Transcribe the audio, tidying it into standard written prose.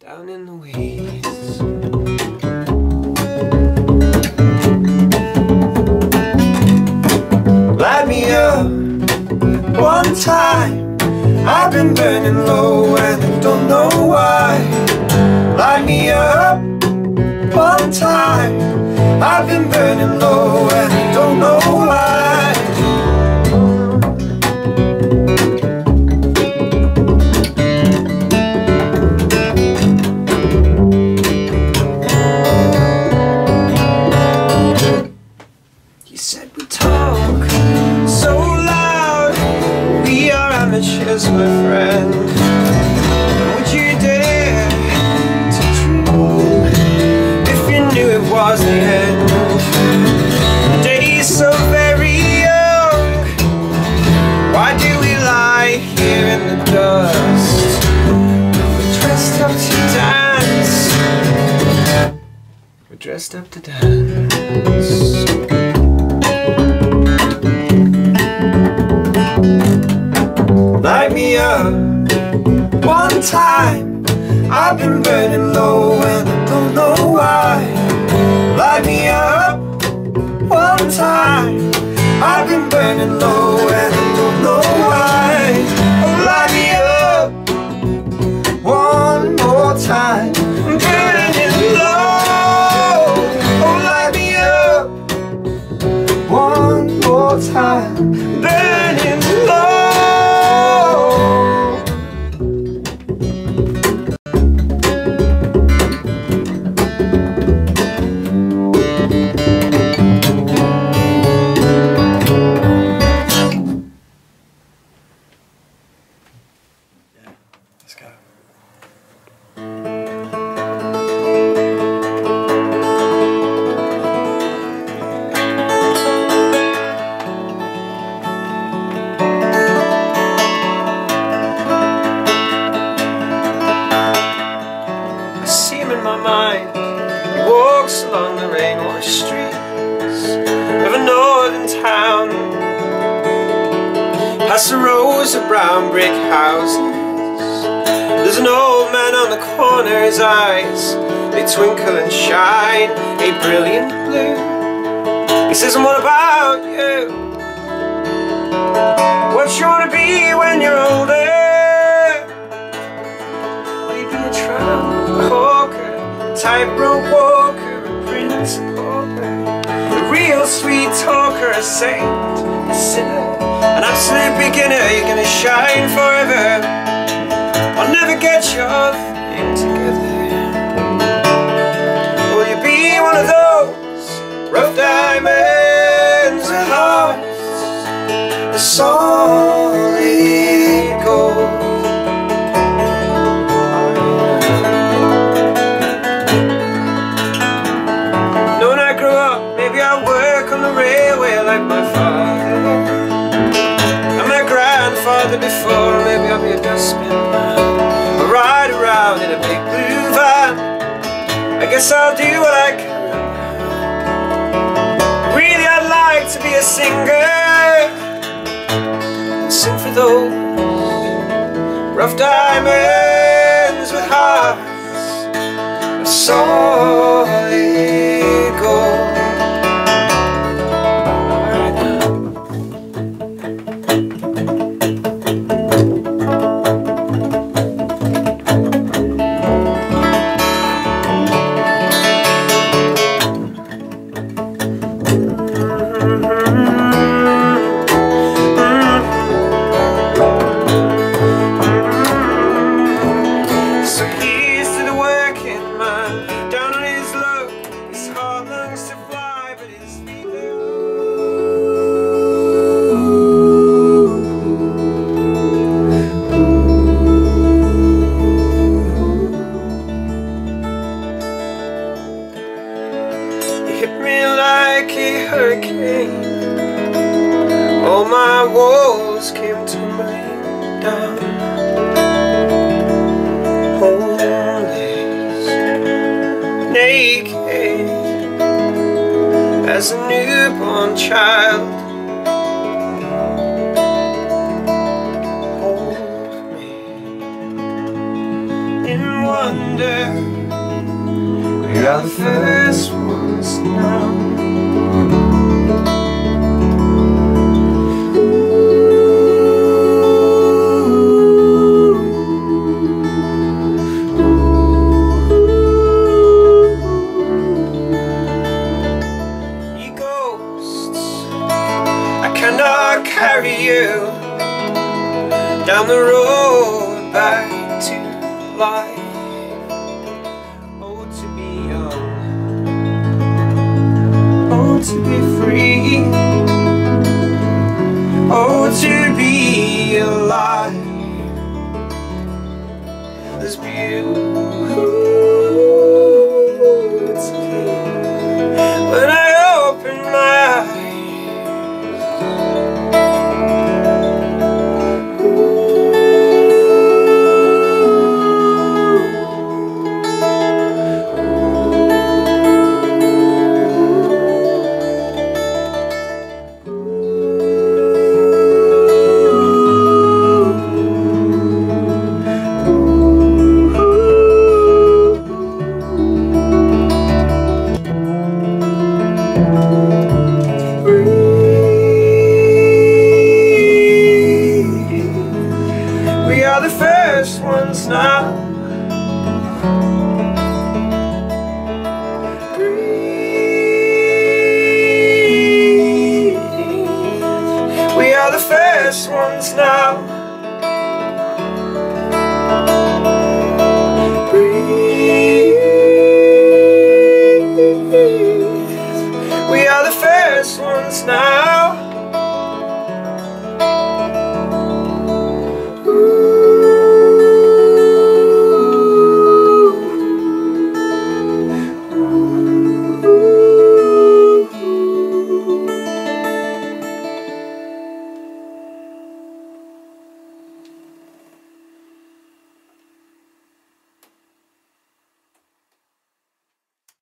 down in the weeds. Light me up one time. I've been burning low and I don't know why. Light me up one time. I've been burning low and I don't know why. You said we talk so loud, we are amateurs, my friend. Would you dare to dream if you knew it was the end? The day is so very young. Why do we lie here in the dust? We're dressed up to dance. We're dressed up to dance. Light me up one time. I've been burning low and I don't know why. Light me up one time. I've been burning low and I don't know why. Oh, light me up one more time. I'm burning low. Oh, light me up one more time. Burning low. Let's go. I see him in my mind. He walks along the rain-washed streets of a northern town, past the rows of brown brick houses. There's an old man on the corner, his eyes, they twinkle and shine a brilliant blue. He says, and what about you? What you wanna be when you're older? Will you be a tramp, a hawker, a tightrope walker, a prince, a pauper, a real sweet talker, a saint, a sinner, an absolute beginner? You're gonna shine forever. I'll never get your thing together. Will you be one of those rough diamonds with hearts, the solid gold? Know when I grow up, maybe I'll work on the railway like my father and my grandfather before. Maybe I'll be a dustbin man, or ride around in a big blue van. I guess I'll do what I can. Really, I'd like to be a singer and sing for those rough diamonds with hearts of solid gold. Hit me like a hurricane. All my walls came tumbling down. Homeless, naked as a newborn child. Hold me in one wonder. We are the first ones now. Cannot carry you down the road back to life. Oh, to be young, oh, to be free, oh, to be alive. There's beauty when I open my eyes. We are the first ones now. Breathe. We are the first ones now.